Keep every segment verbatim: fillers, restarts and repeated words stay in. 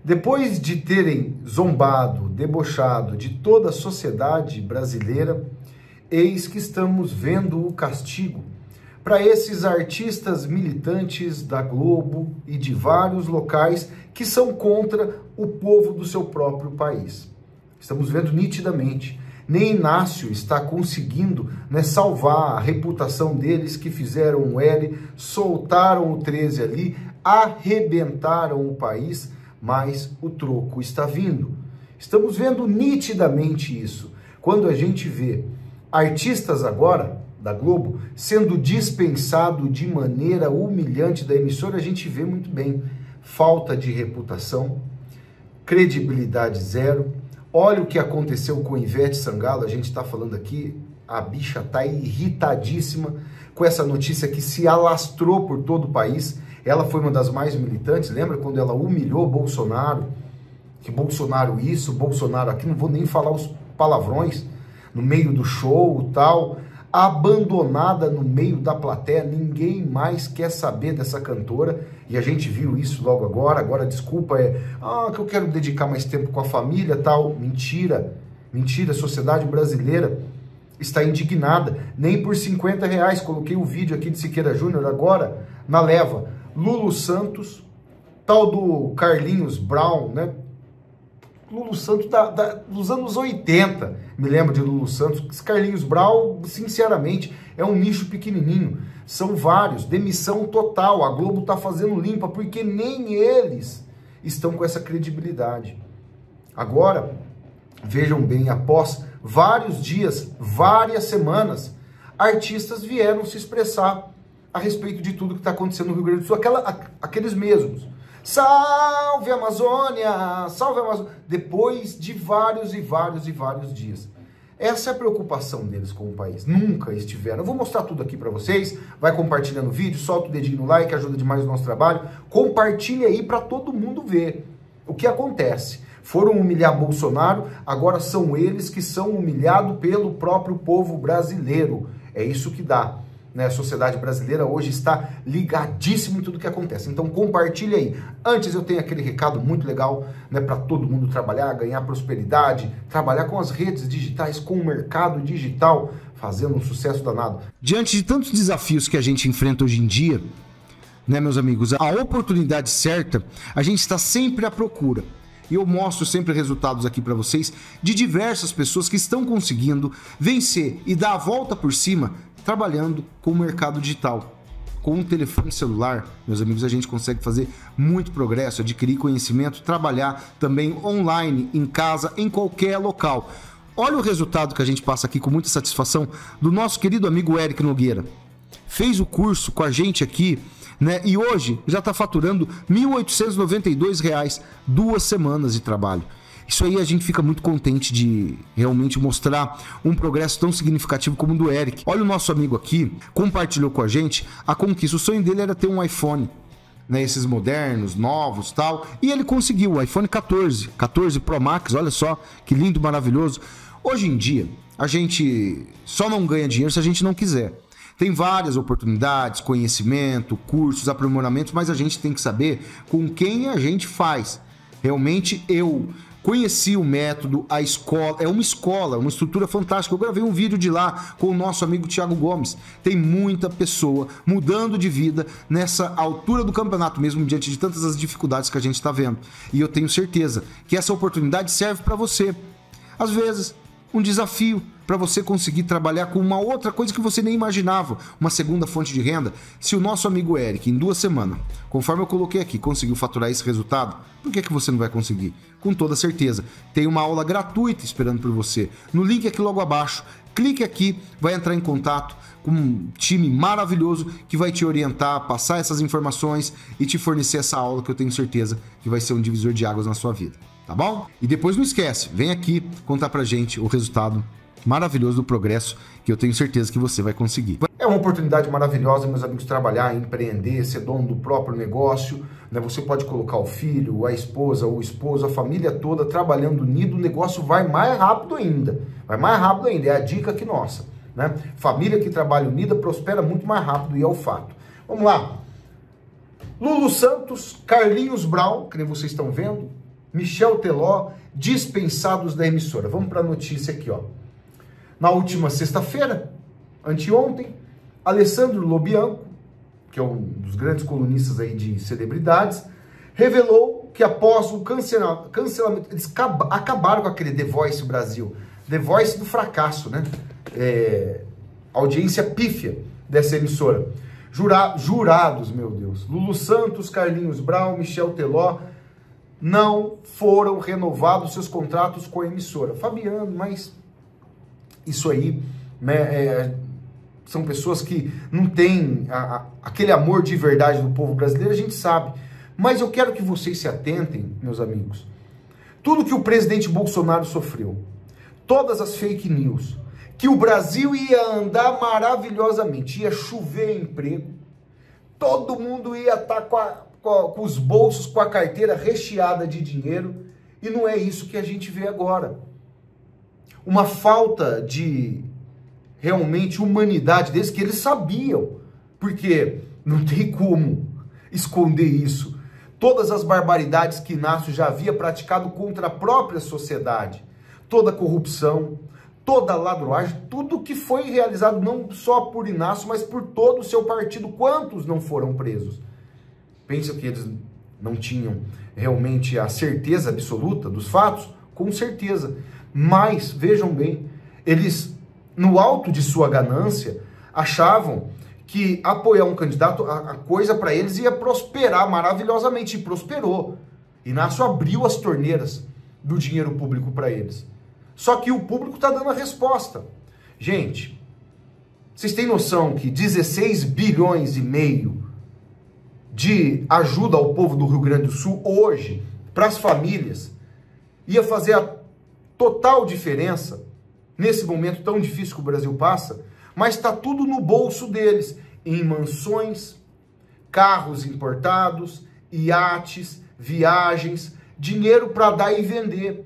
Depois de terem zombado, debochado de toda a sociedade brasileira, eis que estamos vendo o castigo para esses artistas militantes da Globo e de vários locais que são contra o povo do seu próprio país. Estamos vendo nitidamente. Nem Inácio está conseguindo, né, salvar a reputação deles que fizeram o L, soltaram o treze ali, arrebentaram o país, mas o troco está vindo. Estamos vendo nitidamente isso. Quando a gente vê artistas agora da Globo sendo dispensado de maneira humilhante da emissora, a gente vê muito bem falta de reputação, credibilidade zero. Olha o que aconteceu com Ivete Sangalo, a gente está falando aqui, a bicha está irritadíssima com essa notícia que se alastrou por todo o país. Ela foi uma das mais militantes, lembra quando ela humilhou Bolsonaro? Que Bolsonaro isso, Bolsonaro aqui, não vou nem falar os palavrões, no meio do show e tal, abandonada no meio da plateia, ninguém mais quer saber dessa cantora, e a gente viu isso logo agora. Agora a desculpa é, ah, que eu quero dedicar mais tempo com a família, tal. Mentira, mentira, a sociedade brasileira está indignada, nem por cinquenta reais, coloquei o vídeo aqui de Siqueira Júnior agora, na leva, Lulu Santos, tal do Carlinhos Brown, né? Lulu Santos da, da, dos anos oitenta, me lembro de Lulu Santos. Carlinhos Brown, sinceramente, é um nicho pequenininho. São vários, demissão total, a Globo está fazendo limpa, porque nem eles estão com essa credibilidade. Agora, vejam bem, após vários dias, várias semanas, artistas vieram se expressar a respeito de tudo que está acontecendo no Rio Grande do Sul, Aquela, aqueles mesmos. Salve Amazônia! Salve Amazônia! Depois de vários e vários e vários dias. Essa é a preocupação deles com o país. Nunca estiveram. Eu vou mostrar tudo aqui para vocês. Vai compartilhando o vídeo, solta o dedinho no like, ajuda demais o nosso trabalho. Compartilhe aí para todo mundo ver o que acontece. Foram humilhar Bolsonaro, agora são eles que são humilhados pelo próprio povo brasileiro. É isso que dá. A sociedade brasileira hoje está ligadíssima em tudo que acontece. Então compartilhe aí. Antes eu tenho aquele recado muito legal, né, para todo mundo trabalhar, ganhar prosperidade, trabalhar com as redes digitais, com o mercado digital, fazendo um sucesso danado. Diante de tantos desafios que a gente enfrenta hoje em dia, né, meus amigos, a oportunidade certa, a gente está sempre à procura. E eu mostro sempre resultados aqui para vocês de diversas pessoas que estão conseguindo vencer e dar a volta por cima trabalhando com o mercado digital. Com um telefone celular, meus amigos, a gente consegue fazer muito progresso, adquirir conhecimento, trabalhar também online, em casa, em qualquer local. Olha o resultado que a gente passa aqui com muita satisfação do nosso querido amigo Eric Nogueira. Fez o curso com a gente aqui, né? E hoje já está faturando mil oitocentos e noventa e dois reais, duas semanas de trabalho. Isso aí a gente fica muito contente de realmente mostrar um progresso tão significativo como o do Eric. Olha o nosso amigo aqui, compartilhou com a gente a conquista. O sonho dele era ter um iPhone, né, esses modernos, novos, tal. E ele conseguiu o iPhone quatorze, quatorze Pro Max, olha só que lindo, maravilhoso. Hoje em dia, a gente só não ganha dinheiro se a gente não quiser. Tem várias oportunidades, conhecimento, cursos, aprimoramentos, mas a gente tem que saber com quem a gente faz. Realmente eu conheci o método, a escola, é uma escola, uma estrutura fantástica. Eu gravei um vídeo de lá com o nosso amigo Thiago Gomes. Tem muita pessoa mudando de vida nessa altura do campeonato, mesmo diante de tantas as dificuldades que a gente está vendo. E eu tenho certeza que essa oportunidade serve para você. Às vezes, um desafio para você conseguir trabalhar com uma outra coisa que você nem imaginava, uma segunda fonte de renda. Se o nosso amigo Eric, em duas semanas, conforme eu coloquei aqui, conseguiu faturar esse resultado, por que que você não vai conseguir? Com toda certeza. Tem uma aula gratuita esperando por você. No link aqui logo abaixo, clique aqui, vai entrar em contato com um time maravilhoso que vai te orientar, passar essas informações e te fornecer essa aula que eu tenho certeza que vai ser um divisor de águas na sua vida. Tá bom? E depois não esquece, vem aqui contar pra gente o resultado maravilhoso do progresso que eu tenho certeza que você vai conseguir. É uma oportunidade maravilhosa, meus amigos, trabalhar, empreender, ser dono do próprio negócio, né? Você pode colocar o filho, a esposa, o esposo, a família toda trabalhando unido, o negócio vai mais rápido ainda, vai mais rápido ainda, é a dica aqui nossa, né? Família que trabalha unida prospera muito mais rápido e é o fato. Vamos lá. Lulu Santos, Carlinhos Brown, que nem vocês estão vendo, Michel Teló, dispensados da emissora. Vamos para a notícia aqui, ó. Na última sexta-feira, anteontem, Alessandro Lobianco, que é um dos grandes colunistas aí de celebridades, revelou que após o cancela, cancelamento, eles acabaram com aquele The Voice Brasil, The Voice do fracasso, né? É, audiência pífia dessa emissora. Jura, jurados, meu Deus, Lulu Santos, Carlinhos Brau, Michel Teló, não foram renovados seus contratos com a emissora. Fabiano, mas isso aí, né, é, são pessoas que não têm a, a, aquele amor de verdade do povo brasileiro, a gente sabe. Mas eu quero que vocês se atentem, meus amigos. Tudo que o presidente Bolsonaro sofreu, todas as fake news, que o Brasil ia andar maravilhosamente, ia chover emprego, todo mundo ia estar com, a, com, a, com os bolsos, com a carteira recheada de dinheiro, e não é isso que a gente vê agora. Uma falta de realmente humanidade deles, que eles sabiam, porque não tem como esconder isso. Todas as barbaridades que Inácio já havia praticado contra a própria sociedade, toda a corrupção, toda a ladroagem, tudo que foi realizado não só por Inácio, mas por todo o seu partido. Quantos não foram presos? Pensa que eles não tinham realmente a certeza absoluta dos fatos? Com certeza. Mas, vejam bem, eles, no alto de sua ganância, achavam que apoiar um candidato, a, a coisa para eles ia prosperar maravilhosamente, e prosperou. Inácio abriu as torneiras do dinheiro público para eles. Só que o público está dando a resposta. Gente, vocês têm noção que dezesseis bilhões e meio de ajuda ao povo do Rio Grande do Sul hoje, para as famílias, ia fazer a total diferença nesse momento tão difícil que o Brasil passa? Mas está tudo no bolso deles, em mansões, carros importados, iates, viagens, dinheiro para dar e vender.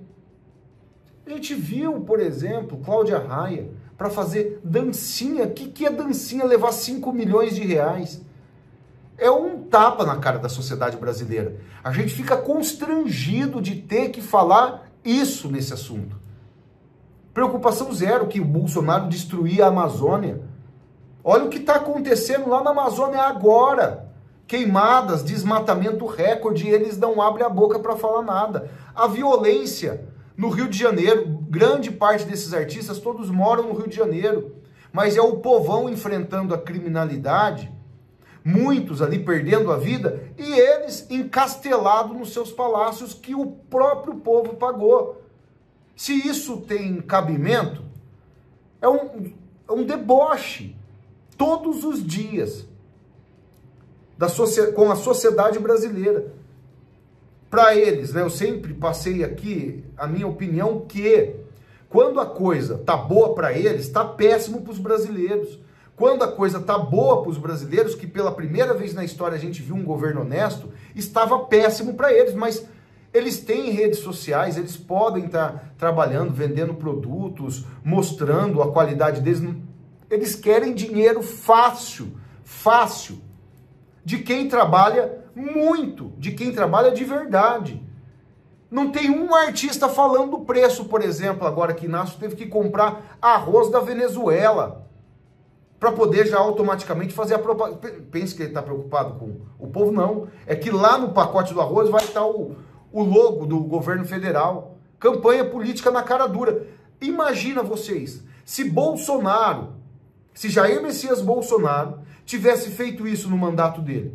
A gente viu, por exemplo, Cláudia Raia, para fazer dancinha. O que, que é dancinha? Levar cinco milhões de reais. É um tapa na cara da sociedade brasileira. A gente fica constrangido de ter que falar isso nesse assunto. Preocupação zero que o Bolsonaro destruía a Amazônia. Olha o que está acontecendo lá na Amazônia agora. Queimadas, desmatamento recorde, e eles não abrem a boca para falar nada. A violência no Rio de Janeiro, grande parte desses artistas, todos moram no Rio de Janeiro. Mas é o povão enfrentando a criminalidade, muitos ali perdendo a vida, e eles encastelados nos seus palácios que o próprio povo pagou. Se isso tem cabimento, é um, é um deboche todos os dias da com a sociedade brasileira. Para eles, né, eu sempre passei aqui a minha opinião que quando a coisa tá boa para eles, tá péssimo para os brasileiros. Quando a coisa tá boa para os brasileiros, que pela primeira vez na história a gente viu um governo honesto, estava péssimo para eles, mas eles têm redes sociais, eles podem estar trabalhando, vendendo produtos, mostrando a qualidade deles. Eles querem dinheiro fácil, fácil, de quem trabalha muito, de quem trabalha de verdade. Não tem um artista falando do preço, por exemplo, agora que Inácio teve que comprar arroz da Venezuela para poder já automaticamente fazer a propaganda. Pensa que ele está preocupado com o povo? Não. É que lá no pacote do arroz vai estar o... o logo do governo federal, campanha política na cara dura. Imagina vocês, se Bolsonaro, se Jair Messias Bolsonaro tivesse feito isso no mandato dele,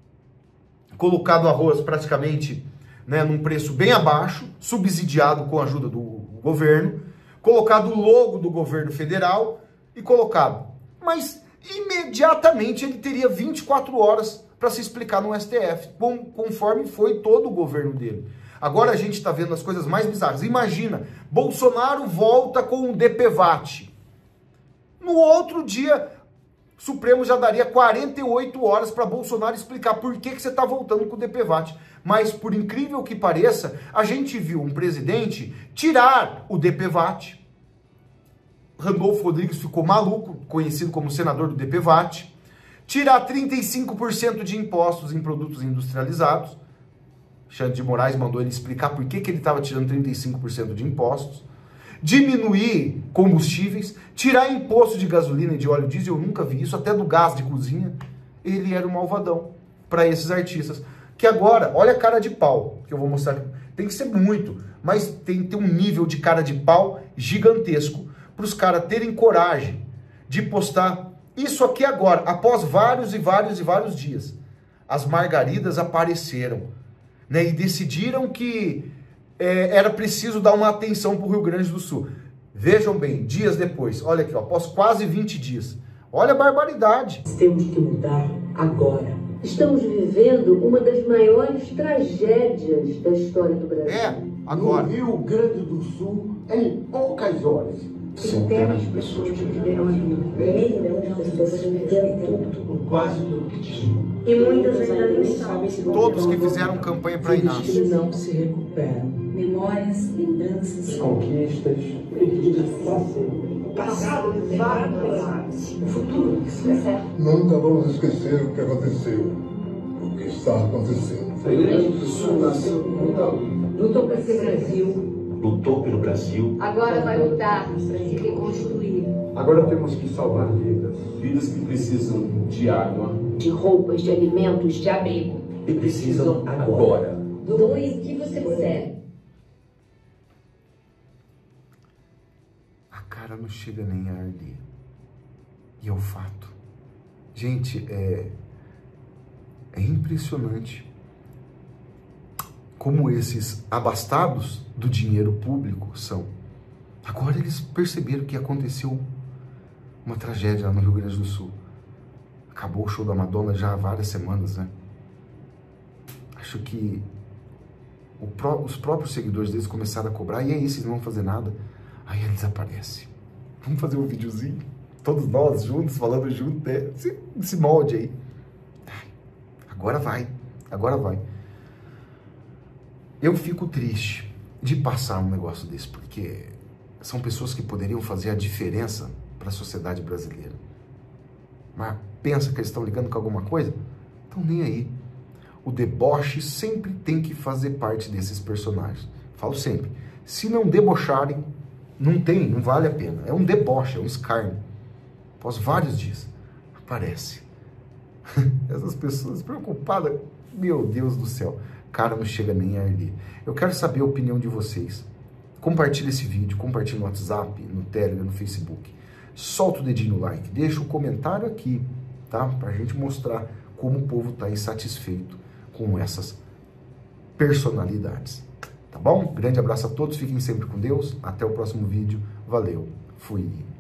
colocado arroz praticamente, né, num preço bem abaixo, subsidiado com a ajuda do governo, colocado o logo do governo federal e colocado. Mas imediatamente ele teria vinte e quatro horas para se explicar no S T F, conforme foi todo o governo dele. Agora a gente está vendo as coisas mais bizarras. Imagina, Bolsonaro volta com o D P V A T. No outro dia, o Supremo já daria quarenta e oito horas para Bolsonaro explicar por que, que você está voltando com o D P V A T. Mas, por incrível que pareça, a gente viu um presidente tirar o D P V A T. Randolfo Rodrigues ficou maluco, conhecido como senador do D P V A T. Tirar trinta e cinco por cento de impostos em produtos industrializados. Alexandre de Moraes mandou ele explicar por que, que ele estava tirando trinta e cinco por cento de impostos, diminuir combustíveis, tirar imposto de gasolina e de óleo diesel, eu nunca vi isso, até do gás de cozinha. Ele era um malvadão para esses artistas. Que agora, olha a cara de pau, que eu vou mostrar aqui. Tem que ser muito, mas tem que ter um nível de cara de pau gigantesco para os caras terem coragem de postar isso aqui agora, após vários e vários e vários dias. As margaridas apareceram, né, e decidiram que é, era preciso dar uma atenção para o Rio Grande do Sul. Vejam bem, dias depois, olha aqui, ó, após quase vinte dias. Olha a barbaridade. Temos que mudar agora. Estamos vivendo uma das maiores tragédias da história do Brasil. É, agora. No Rio Grande do Sul, em poucas horas. Centenas de pessoas perderam a vida. Milhões de pessoas perderam tudo. Quase tudo que tinham. E muitas ainda nem sabem se Todos que fizeram campanha para Inácio. eles não se recuperam. Memórias, lembranças, Conquistas, passado, vários, o futuro. Nunca vamos esquecer o que aconteceu, o que está acontecendo. O Rio Grande do Sul nasceu com muita luta. Lutou para ser Brasil. Lutou pelo Brasil. Agora vai lutar para se reconstruir. Agora temos que salvar vidas. Vidas que precisam de água. De roupas, de alimentos, de abrigo. E precisam agora. Doe o que você puder. A cara não chega nem a arder. E é o fato. Gente, é, é impressionante como esses abastados do dinheiro público são. Agora eles perceberam que aconteceu uma tragédia lá no Rio Grande do Sul. Acabou o show da Madonna já há várias semanas, né? Acho que o pró os próprios seguidores deles começaram a cobrar, e aí, vocês não vão fazer nada? Aí ele desaparece. Vamos fazer um videozinho? Todos nós juntos, falando junto, né? Esse, esse molde aí. Agora vai, agora vai. Eu fico triste de passar um negócio desse, porque são pessoas que poderiam fazer a diferença para a sociedade brasileira. Mas pensa que eles estão ligando com alguma coisa? Estão nem aí. O deboche sempre tem que fazer parte desses personagens. Falo sempre, se não debocharem, não tem, não vale a pena. É um deboche, é um escárnio. Após vários dias, aparece. Essas pessoas preocupadas, meu Deus do céu, cara, não chega nem a arder. Eu quero saber a opinião de vocês. Compartilha esse vídeo, compartilha no WhatsApp, no Telegram, no Facebook. Solta o dedinho no like, deixa um comentário aqui, tá? Pra gente mostrar como o povo tá insatisfeito com essas personalidades. Tá bom? Grande abraço a todos, fiquem sempre com Deus. Até o próximo vídeo. Valeu. Fui.